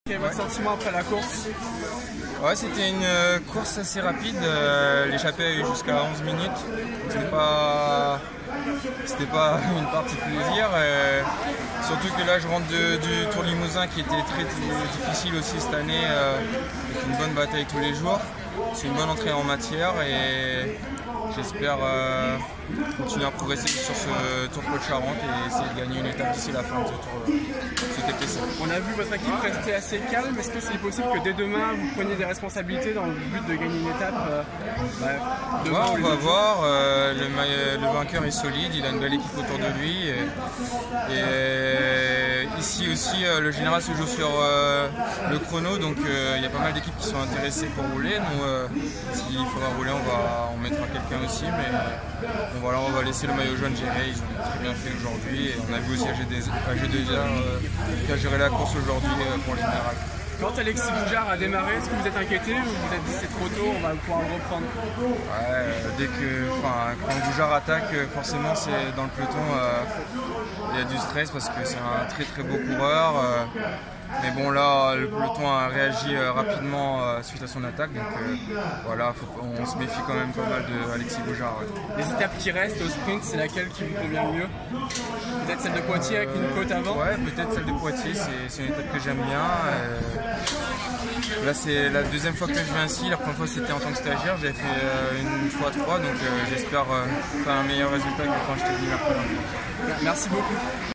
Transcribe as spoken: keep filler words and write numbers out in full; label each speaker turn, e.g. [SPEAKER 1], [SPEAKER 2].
[SPEAKER 1] Quel est votre sentiment après la course?
[SPEAKER 2] Ouais, c'était une euh, course assez rapide. Euh, L'échappée a eu jusqu'à onze minutes. C'était pas, c'était pas une partie de plaisir. Euh, surtout que là, je rentre de, du Tour Limousin qui était très, très difficile aussi cette année, euh, avec une bonne bataille tous les jours. C'est une bonne entrée en matière et j'espère euh, continuer à progresser sur ce Tour de Charente et essayer de gagner une étape d'ici la fin de ce Tour. Ce T T C.
[SPEAKER 1] On a vu votre équipe rester assez calme. Est-ce que c'est possible que dès demain vous preniez des responsabilités dans le but de gagner une étape euh, bah,
[SPEAKER 2] ouais, on va voir. Euh, le, le vainqueur est solide, il a une belle équipe autour de lui. Et, et euh, ici aussi, euh, le général se joue sur euh, le chrono, donc euh, il y a pas mal d'équipes qui sont intéressées pour rouler. Nous, euh, s'il faudra rouler, on, va, on mettra quelqu'un aussi. Mais bon, voilà, on va laisser le maillot jaune gérer. Ils ont très bien fait aujourd'hui. Et on a vu aussi A G deux R euh, qui a géré la course aujourd'hui euh, pour les générales.
[SPEAKER 1] Quand Alexis Boujard a démarré, est-ce que vous êtes inquiété ou vous vous êtes dit c'est trop tôt, on va pouvoir le reprendre?
[SPEAKER 2] Ouais, euh, dès que, enfin, quand Boujard attaque, forcément c'est dans le peloton, euh, il y a du stress parce que c'est un très très beau coureur. Euh, mais bon là, le peloton a réagi euh, rapidement euh, suite à son attaque, donc euh, voilà, faut, on se méfie quand même pas mal de Alexis Boujard. Ouais.
[SPEAKER 1] Les étapes qui restent au sprint, c'est laquelle qui vous convient le mieux? Peut-être celle de Poitiers avec une côte avant?
[SPEAKER 2] Ouais, peut-être celle de Poitiers, c'est une étape que j'aime bien. Euh, là c'est la deuxième fois que je viens ici, la première fois c'était en tant que stagiaire, j'avais fait euh, une fois trois, donc euh, j'espère euh, faire un meilleur résultat que quand j'étais venu mercredi.
[SPEAKER 1] Merci beaucoup.